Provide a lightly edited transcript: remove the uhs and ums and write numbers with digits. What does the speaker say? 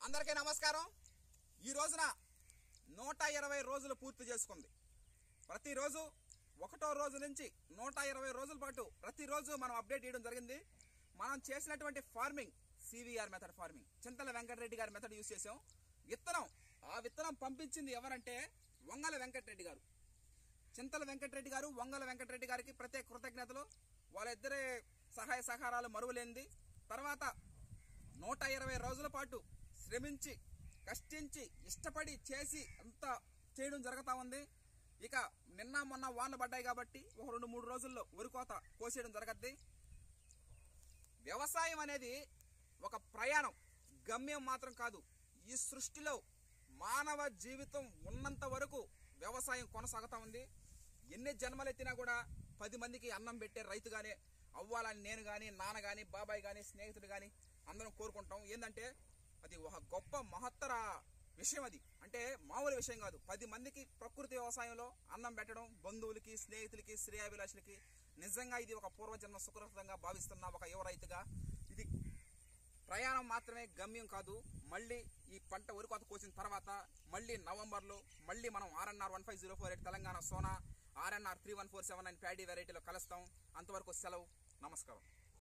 అందరికీ నమస్కారం। ఈ రోజున 120 రోజులు పూర్తి చేసుకుంది। ప్రతిరోజు ఒకటో రోజు నుంచి 120 రోజుల పాటు ప్రతిరోజు మనం అప్డేట్ చేయడం జరిగింది। మనం చేసినటువంటి farming CVR method farming, Chintala Venkatareddy గారి మెథడ్ యూజ్ చేసాం। ఆ విత్తనం పంపించింది ఎవరంటే వంగల వెంకటరెడ్డి గారు। చింతల వెంకటరెడ్డి గారు, వంగల వెంకటరెడ్డి గారికి ప్రత్యేక కృతజ్ఞతలు। వాళ్ళిద్దరే సహాయ సహకారాలు మరువలేనిది। తర్వాత 120 రోజుల పాటు శ్రమించి కష్టించి ఇష్టపడి చేసి అంతా చేయడం జరుగుతూ ఉంది। ఇక నిన్న మొన్న వానలు పడ్డాయి కాబట్టి ఒక 2-3 రోజుల్లో వరి కోత కోసేయడం జరగద్ది। వ్యవసాయం అనేది ఒక ప్రయాణం, గమ్యం మాత్రం కాదు। ఈ సృష్టిలో మానవ జీవితం ఉన్నంత వరకు వ్యవసాయం కొనసాగుతూ ఉంది। ఎన్ని జన్మలెత్తినా కూడా 10 మందికి అన్నం పెట్టే రైతుగానే అవ్వాలని నేను కానీ, నాన్న కానీ, బాబాయ్ కానీ, స్నేహితుడు కానీ అందరం కోరుకుంటాం। ఏంటంటే అది ఒక గొప్ప మహత్తర విషయం। అది అంటే మామూలు విషయం కాదు। 10 మందికి ప్రకృతి వ్యవసాయంలో అన్నం పెట్టడం, బంధువులకి, స్నేహితులకి, శ్రేయాభిలాషులకి నిజంగా ఇది ఒక పూర్వజన్మ సుకృతంగా భావిస్తున్న ఒక యువ రైతుగా ఇది ప్రయాణం మాత్రమే, గమ్యం కాదు। మళ్ళీ ఈ పంట వరి కోత కోసిన తర్వాత మళ్ళీ నవంబర్లో మళ్ళీ మనం RNR 15048 Telangana Sona, RNR 31479 paddy వెరైటీలో కలుస్తాం। అంతవరకు సెలవు, నమస్కారం।